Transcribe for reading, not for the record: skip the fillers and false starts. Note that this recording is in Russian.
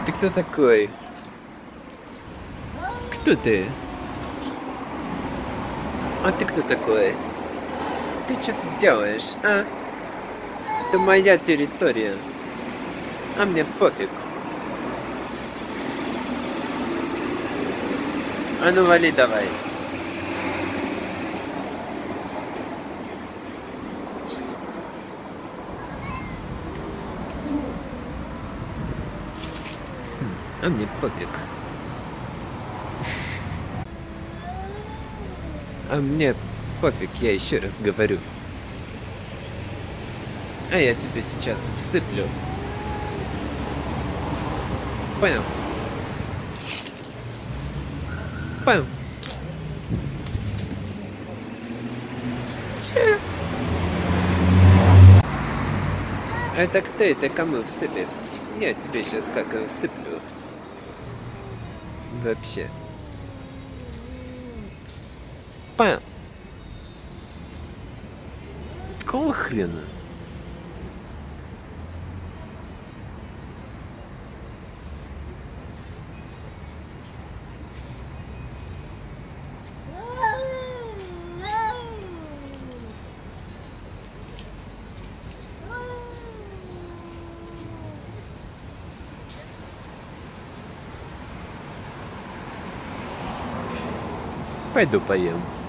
Ты кто такой? Кто ты? А ты кто такой? Ты что тут делаешь, а? Это моя территория. А мне пофиг. А ну вали давай. А мне пофиг. А мне пофиг, я еще раз говорю. А я тебе сейчас всыплю. Понял? Понял? Че? Это кто это кому всыпет? Я тебе сейчас как всыплю. Вообще. Понял? Какого хрена? Пойду поем.